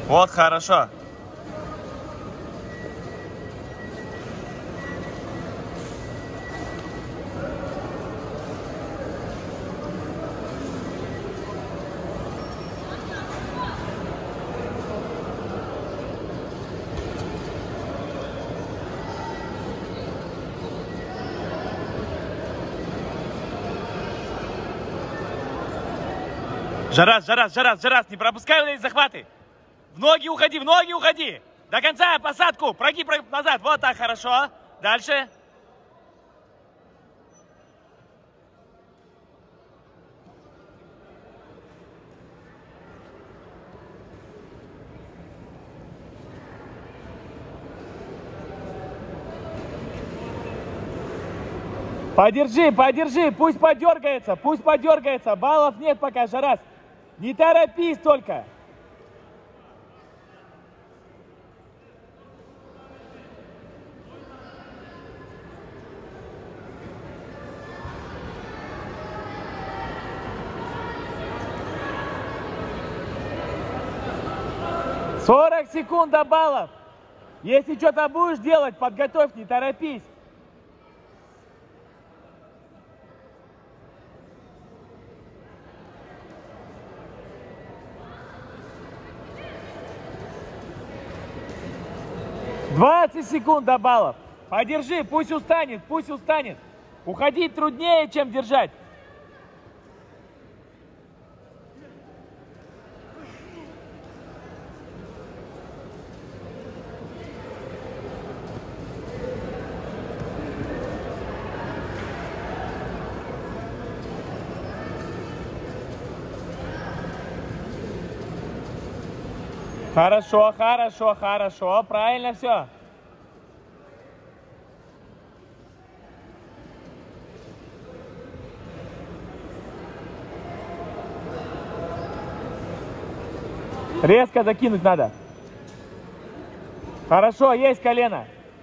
Вот, хорошо. Жарас, не пропускай вот эти захваты. В ноги уходи. До конца посадку, прогиб назад. Вот так, хорошо. Дальше. Подержи, пусть подергается. Баллов нет пока, Жарас. Не торопись только. «40 секунд до баллов. Если что-то будешь делать, подготовь, не торопись. «20 секунд до баллов. Подержи, пусть устанет. Уходить труднее, чем держать. Хорошо, правильно все. Резко закинуть надо. Хорошо, есть колено.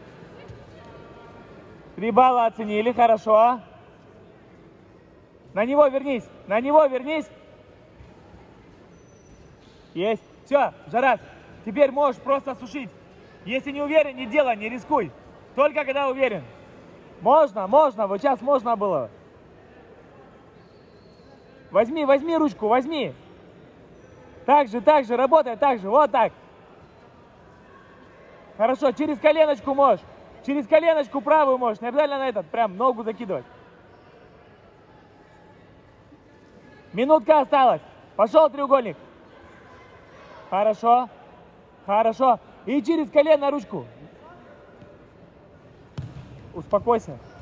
3 балла оценили, хорошо. На него вернись. Есть. Все, Жарас, теперь можешь просто сушить. Если не уверен, не делай, не рискуй. Только когда уверен. Можно, вот сейчас можно было. Возьми ручку, возьми. Так же, работай так же, вот так. Хорошо, через коленочку можешь. Через коленочку правую можешь, не обязательно на этот, прям ногу закидывать. Минутка осталась. Пошел треугольник. Хорошо. И через колено ручку. Успокойся.